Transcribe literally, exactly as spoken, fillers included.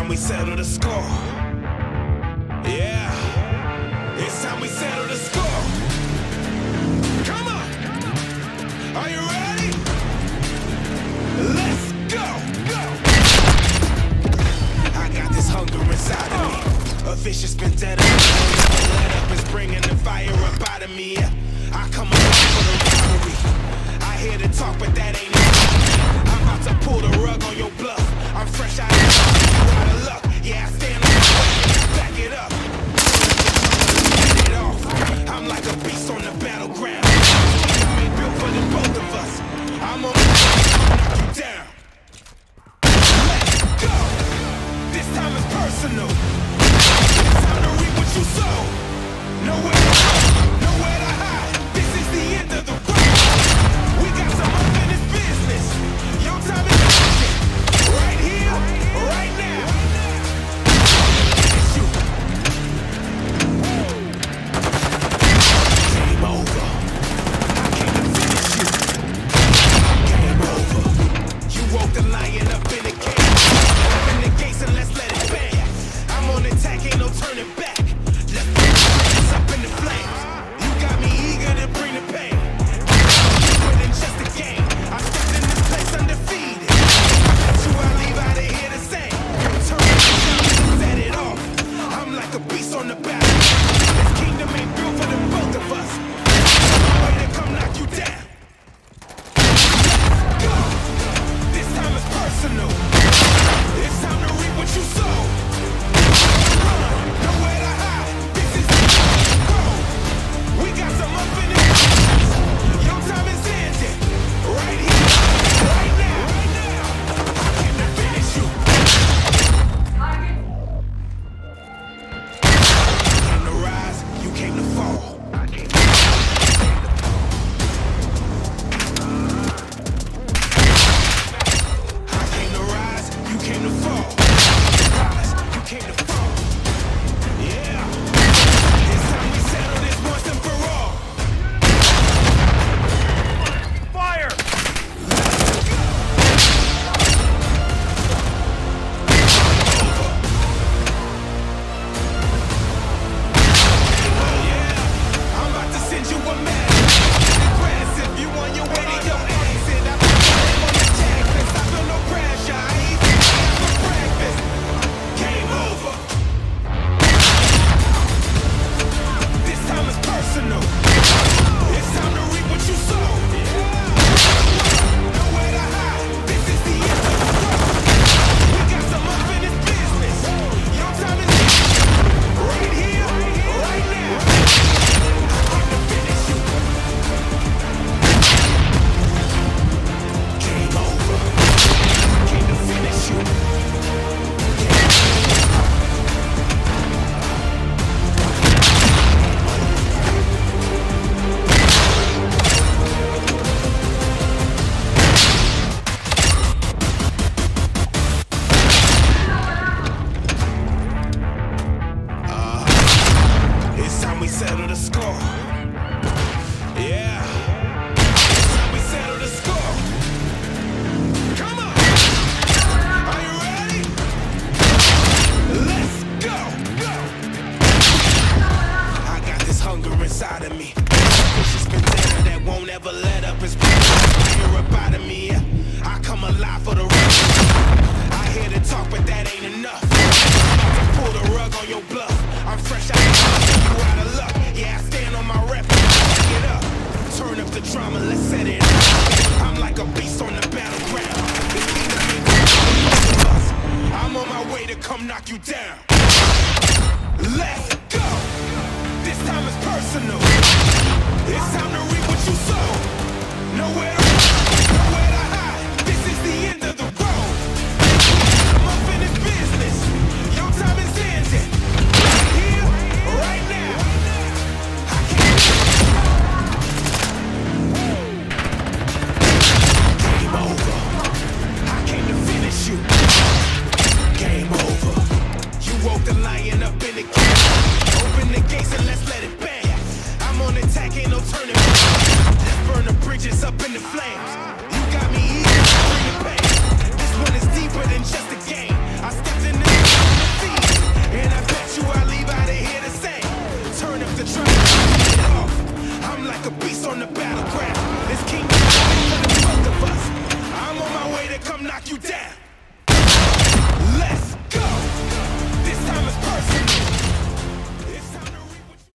time we settle the score. Yeah, it's time we settle the score. Come on, are you ready? Let's go, go. I got this hunger inside of me, a vicious vendetta. Let up is bringing the fire up out of me. I come along for the robbery. I hear the talk, but that ain't enough. I'm about to pull the rug on your bluff. I'm fresh out of you out of luck. Yeah, I stand on my way. Back it up. Get it off. I'm like a beast on the battleground. I ain't built for the both of us. I'm on the knock you down. Let's go. This time is personal. It's time to reap what you sow. Nowhere to hide. Nowhere to hide. This is the end of the road. We got some unfinished business. Your time is right here, right now. It's you. Game over. I came to finish you. Game over. You woke the lion up in the cage. Open the gates and let's let it bang. I'm on attack, ain't no turning back. Let's put the up in the flames. You got me eager to bring the pain. Deeper than just a game. I stepped in this place undefeated. You I leave out of here the same. Turn it down, set it off. I'm like a beast on the battle. This kingdom ain't built for the both of us. Way to come knock you down. Let's go. This time is personal. It's time to reap what you sow. Nowhere to hide. This is the road. We got some unfinished business. Your time is ending. Right here, right now. I came to finish you. You came to rise, you came to fall. I came to I came to rise, you came to fall. Rise, you came to fall. Yeah. It's time we settle this once and for all. Fire! Oh yeah, I'm about to send you a message. Aggressive, you on your way to your exit. I put my name on the checklist. I feel no pressure. I eat this for breakfast. Game over. This time is personal. It's time to reap what you sow. Nowhere to hide. This is the end of the road. We got some unfinished business. Your time is right here, right now. I came to finish you. Game over. I came to finish you. It's time we settle the score. Yeah. It's time we settle the score. Come on. Are you ready? Let's go. Go. I got this hunger inside of me. Vicious vendetta that won't ever let up. It's fire up out of me. I come alive for the run. I hear the talk, but that ain't enough. Pull the rug on your bluff. I'm fresh out of you out of luck. Yeah, I stand on my rep. Back it up. Turn up the drama, let's set it up. I'm like a beast on the battleground. This kingdom ain't built for both of us. I'm on my way to come knock you down. Let's go. This time is personal. It's time to reap what you sow. Nowhere to run, nowhere to hide. This is the end of the road. I'm unfinished business. Your time is ending. Right here, right now. I can't. Game over. I came to finish you. Game over. You woke the lion up in the cage. Open the gates and let's let it bang. I'm on attack, ain't no turning back. Let's burn the bridges up in the flames. You got me eager to bring the pain. This one is deeper than just a game. I stepped in this like a beast on the battleground. This kingdom is for the both of us. I'm on my way to come knock you down.